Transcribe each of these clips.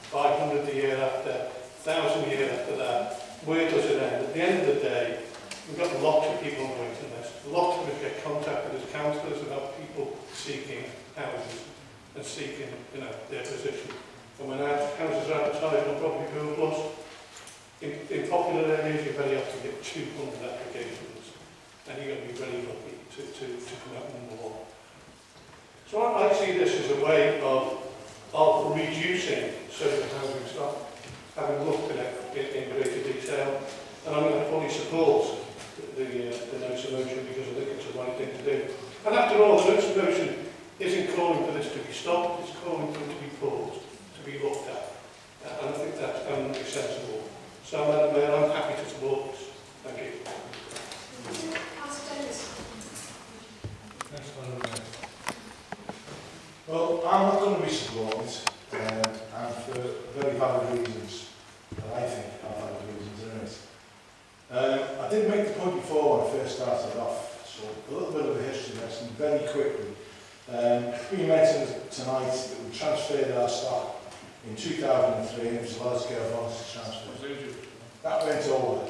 500 the year after, 1,000 a year after that. Where does it end? At the end of the day, we've got lots of people on the waiting list. Lots of us get contacted as councillors about people seeking houses and seeking, their position. And when houses are advertised on Property Bill Plus, in popular areas, you very often get 200 applications, and you're going to be very lucky to come out number one. So I see this as a way of reducing social housing stock, having looked at it in greater detail, and I'm going to fully support the notice of motion because I think it's the right thing to do. And after all, the notice of motion isn't calling for this to be stopped, it's calling for it to be paused, to be looked at. And I think that's eminently sensible. So, Madam Mayor, I'm happy to support this. Thank you. Thanks, Madam Mayor. Well, I'm not going to be supporting it, and for very valid reasons, that I think are valid reasons, isn't it? I did make the point before when I first started off, so a little bit of a history lesson very quickly. We mentioned tonight that we transferred our stock in 2003, and it was a large scale voluntary transfer. That went over.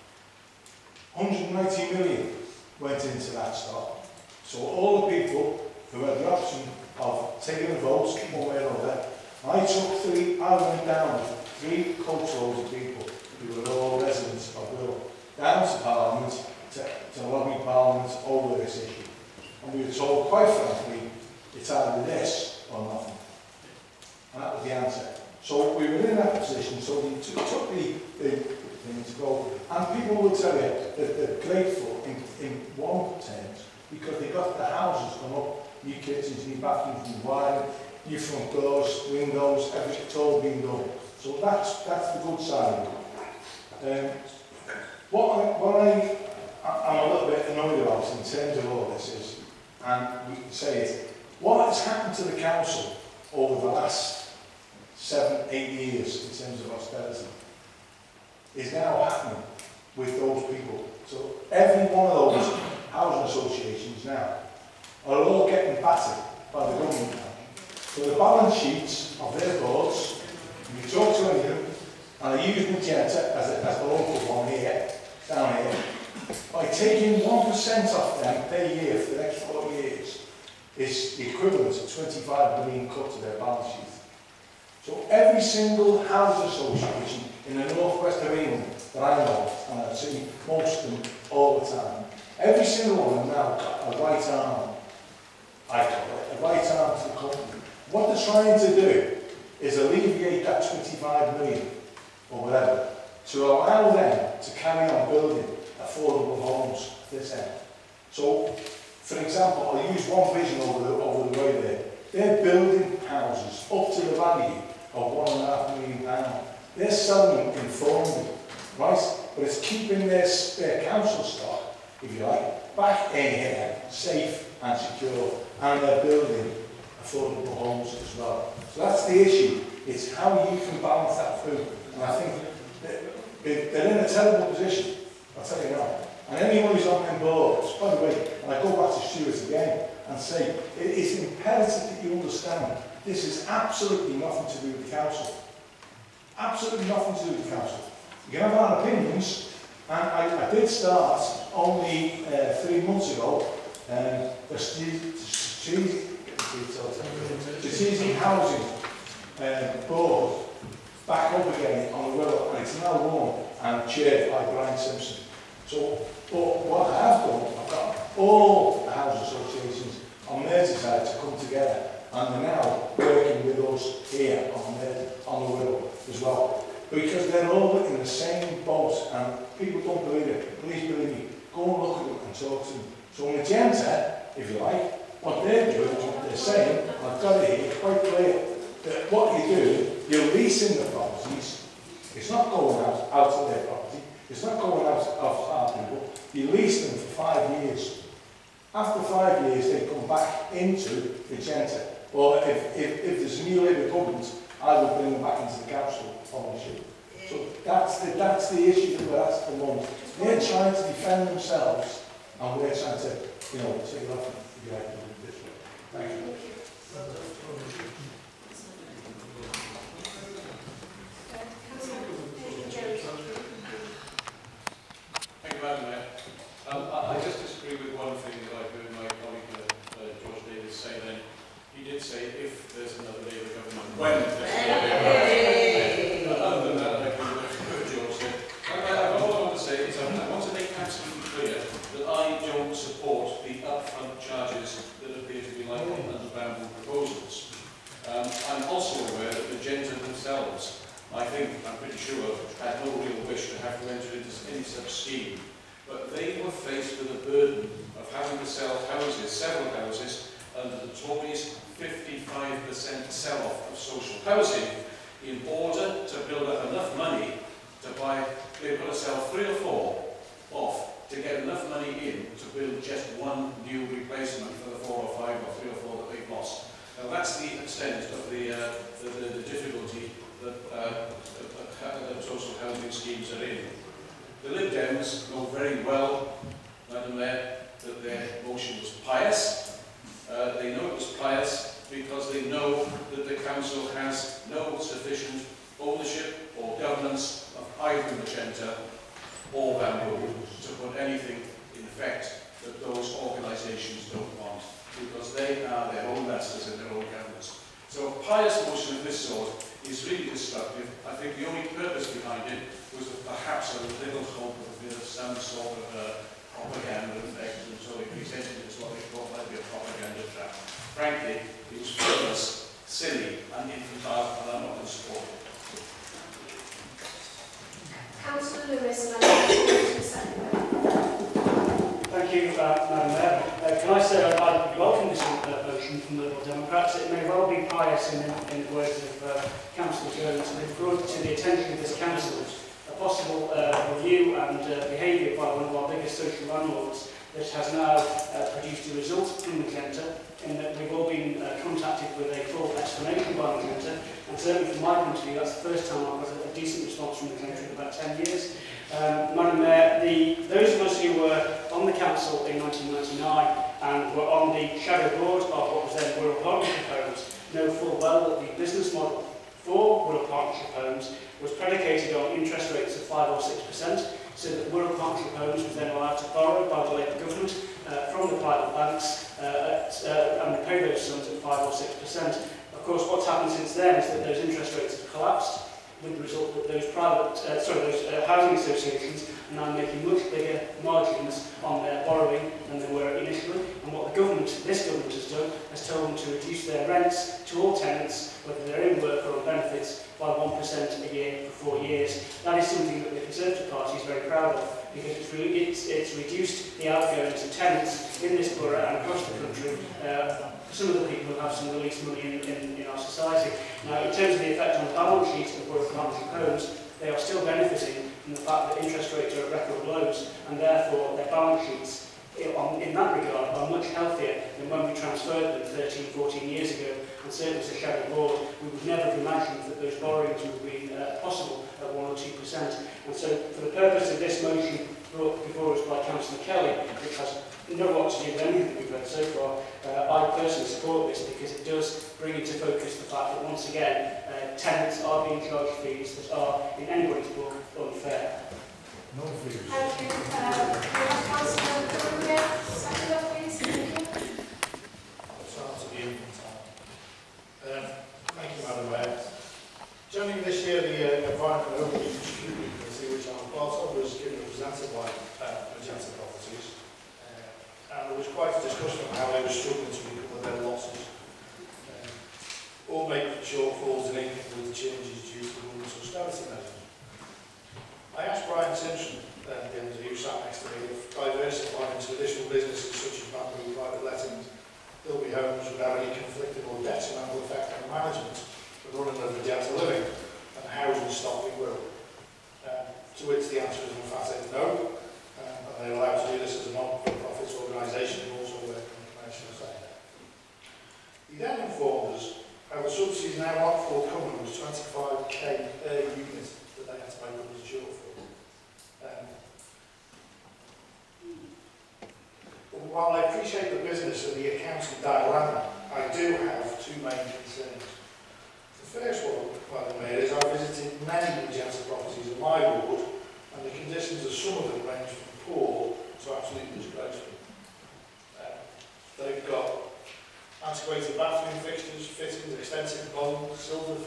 190 million went into that stock. So all the people who had the option of taking a vote one way or another, I went down 3 coachloads of people who were all residents of Wirral, down to Parliament, to lobby Parliament over this issue. And we were told, quite frankly, it's either this or nothing. And that was the answer. So we were in that position, so we took the thing to go. And people will tell you that they're grateful in one terms because they got the houses done up, new kitchens, new bathrooms, new wiring, new front doors, windows, everything's all been done. So that's the good side of it. What I'm a little bit annoyed about in terms of all this is, and we can say it, what has happened to the council over the last 7-8 years in terms of austerity is now happening with those people. So every one of those housing associations now are all getting battered by the government now. So the balance sheets of their boards, you talk to any of them, and I use Magenta as the local one here, down here, by taking 1% off them per year for the next 4 years is the equivalent of 25 million cut to their balance sheet. So every single housing association in the northwest of England that I know, and I've seen most of them all the time, every single one of them now got a right arm, I call it, a right arm to the company. What they're trying to do is alleviate that 25 million or whatever to allow them to carry on building affordable homes at this end. So, for example, I'll use one vision over the way there. They're building houses up to the value of £1.5 million. They're selling them informally, right? But it's keeping their council stock, if you like, back in here, safe and secure, and they're building affordable homes as well. So that's the issue. It's how you can balance that through. And I think they're in a terrible position, I'll tell you now. And anyone who's on them boards, by the way, and I go back to Stuart again and say, it's imperative that you understand this is absolutely nothing to do with the council. Absolutely nothing to do with the council. You can have our opinions, and I did start only 3 months ago a strategic housing board back up again on the Wirral, and it's now run and chaired by Brian Simpson. So, but what I have done, I've got all the housing associations on Merseyside to come together, and they're now working with us here on the Wirral as well, because they're all in the same boat, and people don't believe it. Please believe me. Go and look at them and talk to them. So Magenta, if you like, what they're doing, what they're saying, I've got it here quite clear, that what you do, you're leasing the properties. It's not going out of their property. It's not going out of our people. You lease them for 5 years. After 5 years, they come back into Magenta. Or if there's a new Labour government, I will bring them back into the council ownership. So that's the issue that we're at the moment. They're trying to defend themselves, and we're trying to, take it off the idea this way. Thank you. when. Other than that, I can encourage you all to say. All I want to say is I want to make absolutely clear that I don't support the upfront charges that appear to be likely under bamboo proposals. I'm also aware that the Genta themselves, I think, I'm pretty sure, had no real wish to have to enter into any such scheme. But they were faced with the burden of having to sell houses, several houses, under the Tories' 55% sell-off of social housing in order to build up enough money to buy, they've got to sell 3 or 4 off to get enough money in to build just one new replacement for the 4 or 5 or 3 or 4 that they've lost. Now that's the extent of the difficulty that social housing schemes are in. The Lib Dems know very well, Madam Mayor, that their motion was pious. They know it was pious because they know that the council has no sufficient ownership or governance of either Magenta or Bamboo to put anything in effect that those organisations don't want, because they are their own masters and their own governors. So a pious motion of this sort is really destructive. I think the only purpose behind it was that perhaps a little hope of a bit of some sort of propaganda effect, and so they presented it as what they thought might be a propaganda trap. Frankly, it was frivolous, silly and infantile, and I'm not going to support it. Councillor Lewis, and I'm going to second. Thank you, Madam Mayor. Can I say I welcome this motion from the Liberal Democrats. It may well be pious in the words of Councillor Jones, and it's brought to the attention of this council a possible review and behaviour by one of our biggest social landlords that has now produced a result in Magenta, in that we've all been contacted with a full explanation by Magenta, and certainly from my point of view that's the first time I've got a decent response from Magenta in about 10 years. Madam Mayor, those of us who were on the council in 1999 and were on the shadow board of what was then Wirral Partnership Homes know full well that the business model for Wirral Partnership Homes was predicated on interest rates of 5 or 6%, so that Wirral Partnership Homes was then allowed to borrow by the Labour government from the private banks and pay those sums at 5 or 6%. Of course, what's happened since then is that those interest rates have collapsed, with the result that those housing associations are now making much bigger margins on their borrowing than they were initially. And what this government has done, has told them to reduce their rents to all tenants, whether they're in work or on benefits, by 1% a year for 4 years. That is something that the Conservative Party is very proud of, because it's reduced the outgoings of tenants in this borough and across the country. Some of the people who have some of the least money in our society. Now, in terms of the effect on the balance sheet of Wirral Partnership Homes, they are still benefiting from the fact that interest rates are at record lows, and therefore their balance sheets in that regard are much healthier than when we transferred them 13, 14 years ago. And certainly as a shadow board, we would never have imagined that those borrowings would have been possible at 1 or 2%. And so for the purpose of this motion brought before us by Councillor Kelly, which has no lot to do with anything that we've read so far, I personally support this because it does bring into focus the fact that once again tenants are being charged fees that are, in anybody's book, unfair. No fees. Thank you. Councillor Lewis, second, please. Thank you. Thank you, Madam Mayor. January this year, the Environment and Open Security Committee, which I'm part of, was given presented by Magenta Properties. And there was quite a discussion on how they were struggling to recover their losses. All making shortfalls in income with the changes due to the government's austerity measures. I asked Brian Simpson, the MD who sat next to me, if diversifying into additional businesses such as Bamboo private lettings, Ilby Homes would have any conflicting or detrimental effect on the management of running of Magenta Living and the housing stock in Wirral. To which the answer is emphatic no. And they're allowed to do this as a non-profit organisation and also work in the commercial sector. He then informed us how the subsidies now not forthcoming was 25k per unit that they had to make up as a shortfall. But while I appreciate the business of the accounting dilemma, I do have 2 main concerns. The first one, Madam Mayor, is I visited many Magenta properties in my ward, and the conditions of some of them range from poor to absolutely disgraceful. They've got antiquated bathroom fixtures, fittings, extensive plumbing, silver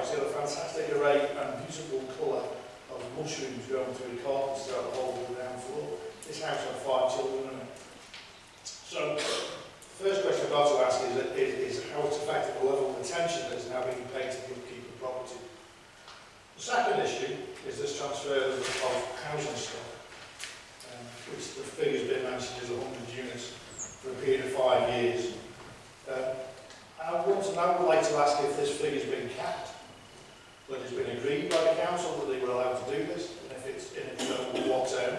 it's got a fantastic array and beautiful colour of mushrooms growing through carpets throughout the whole of the ground floor. This house had 5 children in it. So, the first question I've got to ask is how it's affected the level of attention that is now being paid to the upkeep of property. The second issue is this transfer of housing stock, which the figure's been mentioned is 100 units for a period of 5 years. I would like to ask if this figure's been capped, whether it's been agreed by the council that they were allowed to do this, and if it's in what term.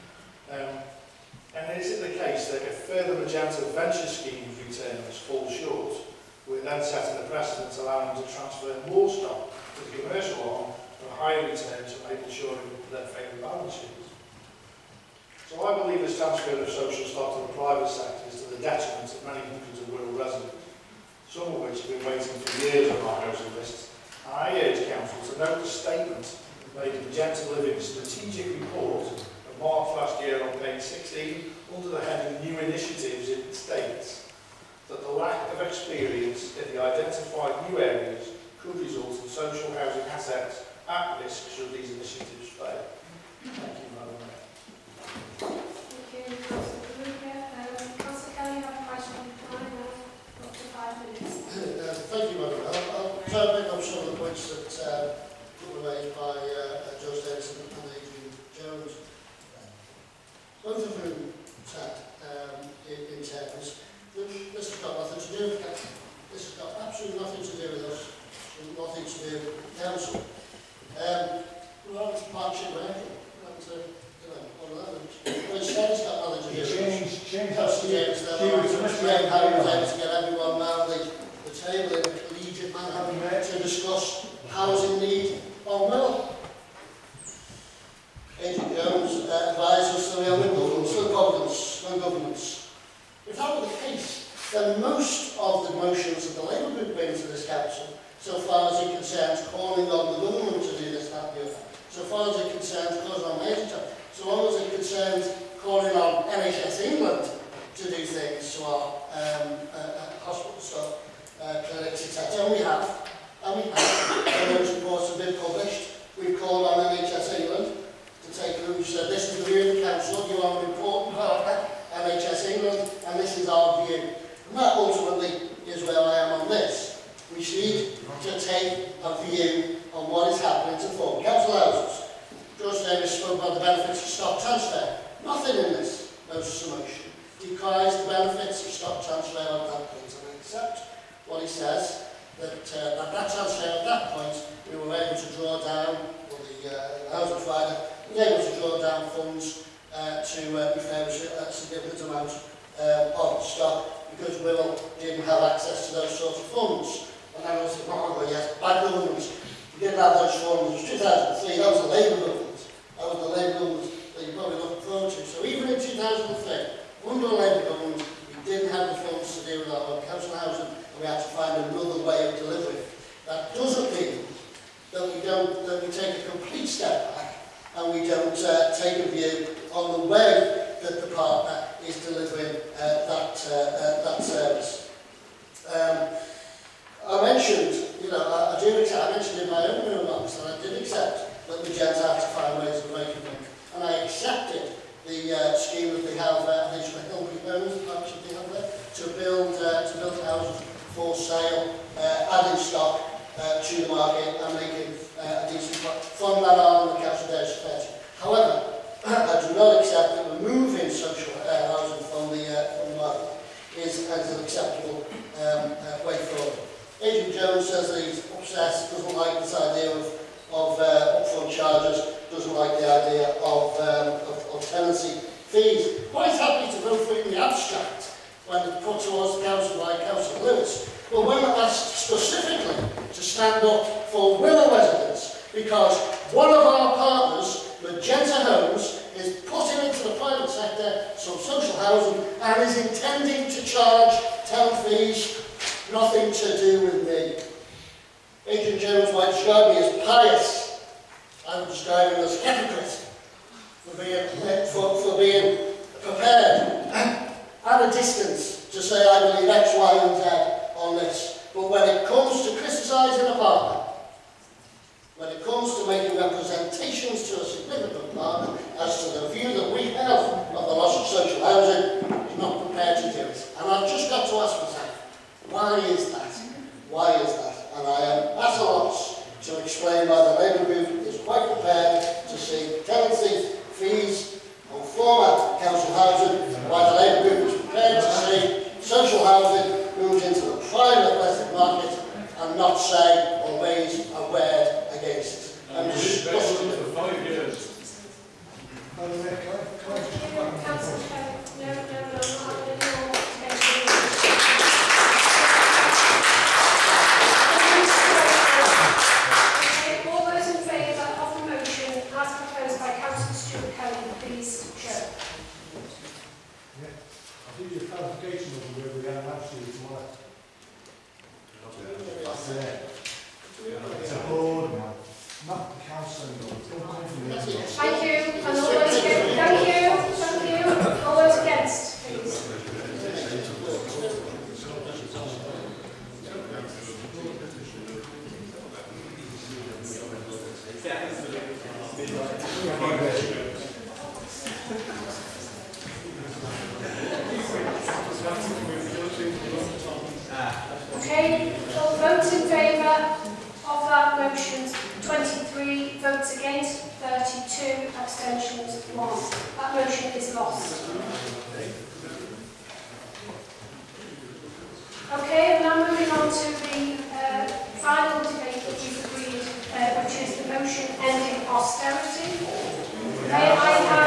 And is it the case that if further Magenta venture schemes returns fall short, we're then setting a precedent allowing them to transfer more stock to the commercial arm for higher returns and making sure that favour balance sheets? So I believe this transfer of social stock to the private sector is to the detriment of many hundreds of Wirral residents, some of which have been waiting for years on our housing lists. And I urge Council to note the statement made in Magenta Living's strategic report of March last year on page 16, under the heading New Initiatives. It states that the lack of experience in the identified new areas could result in social housing assets at risk should these initiatives fail. Thank you, Madam Mayor. Thank you, Councillor Kruger. Councillor Kelly, you have a question on time now, up to 5 minutes. Thank you, Madam Mayor. I'll try and pick up some of the points that were made by Joe Davidson and Adrian Jones. Both of whom said in terms that this has got nothing to do with that. This has got absolutely nothing to do with us, and nothing to do with the council. Well, it's partnership with anything. One of them. Well, it's said it's got nothing to do with us. Change That's the James how we able to get everyone around the table in a collegiate manner to discuss housing need on Wirral. Adrian Jones advised us that we have no governance. If that were the case, then most of the motions that the Labour Group brings to this council, so far as it concerns calling on the government to do this, that, and the other, so far as it concerns calling on major time, so long as it concerns calling on NHS England to do things to our hospital stuff, clinics, etc. And we have, when those reports have been published, we've called on NHS England to take a look. So this is the view of the council, you are an important partner, NHS England, and this is our view. And that ultimately is where I am on this. We need to take a view on what is happening to former council houses. George Davis spoke about the benefits of stock transfer. Nothing in this notice of motion decries the benefits of stock transfer at that point, and I accept what he says, that at that transfer at that point we were able to draw down, or the housing provider was able to draw down funds to refurbish a significant amount of stock, because Wirral didn't have access to those sorts of funds. And then I was like, oh, well, yes, bad government. We didn't have those funds. It was 2003, that was the Labour government. That was the Labour government that you're probably looking forward to. So even in 2003, under the Labour government, we didn't have the funds to deal with our council housing, and we had to find another way of delivering. That doesn't mean that we take a complete step back and we don't take a view on the way that the partner is delivering that service. I mentioned, I mentioned in my opening remarks that I did accept that Magenta had to find ways of making money, and I accepted the scheme that they have, I think it's the Hilby Homes partnership they have there, to build houses for sale, adding stock to the market and making a decent profit from that arm of the council there is. However, I do not accept that removing social housing from the market is an acceptable way forward. Adrian Jones says that he's obsessed, doesn't like this idea of upfront charges, doesn't like the idea of tenancy fees. Quite happy to vote for it in the abstract when it's put towards the council by Councillor Lewis. But when asked specifically to stand up for Wirral residents, because one of our partners, Magenta Homes, is putting into the private sector some social housing and is intending to charge tenant fees, nothing to do with me. Adrian Jones might describe me as pious. I would describe him as hypocrite for being prepared at a distance to say I believe X, Y and Z on this. But when it comes to criticising a partner when it comes to making representations to a significant partner as to the view that we have of the loss of social housing, is not prepared to do it. And I've just got to ask myself, why is that? Why is that? And I am at a loss to explain why the Labour Group is quite prepared to see tenancy fees on former council housing, why the Labour Group is prepared to see social housing moved into the private letting market and not say or raise a word against it. I'm disgusted. For 5 years. Councillor Kelly. No, I'm not going to do all all those in favour of the motion as proposed by Councillor Stuart Kelly, please show. I think your clarification of where we are actually tomorrow. It's a board, not the council. Thank you. And all those against, thank you. All those against, please. Okay, all votes in favour of that motion, 23, votes against, 32, abstentions, 1. That motion is lost. Okay, and now moving on to the final debate that you've agreed, which is the motion ending austerity. May I have